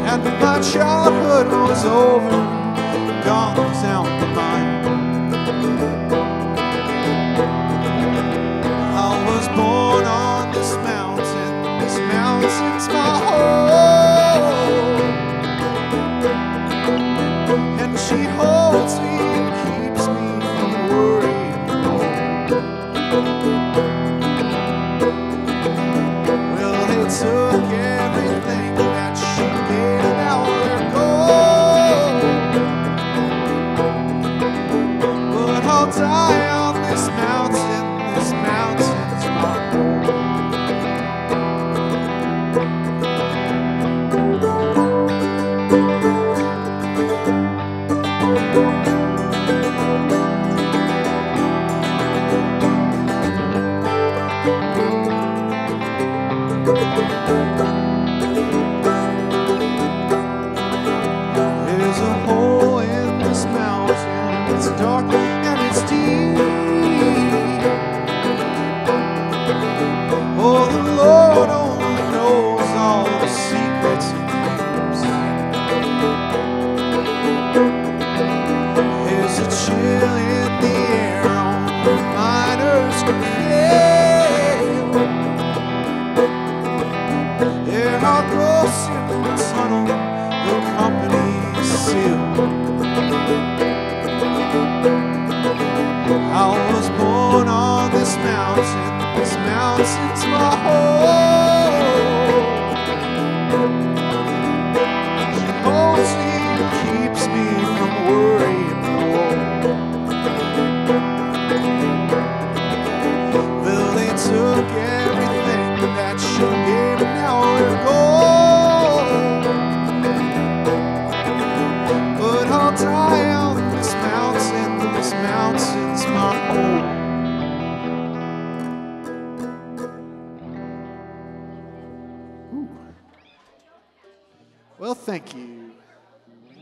And my childhood was over, gone without the mind. I was born on this mountain's my home. And she holds me and keeps me from worrying. Well, they took everything that she gave, now they're gone. But I'll die on this mountain's my home. There's a hole in this mountain, it's dark and it's deep. Oh, the Lord only knows all the secrets He keeps. There's a chill in the air on the miners can feel. There are ghosts in the tunnel, the company's sealed. I was born on this mountain's my home. She holds me and keeps me from worrying no more. Well, they took everything that she gave, and now they're gone. But I'll die on this mountain's my home. Well, thank you.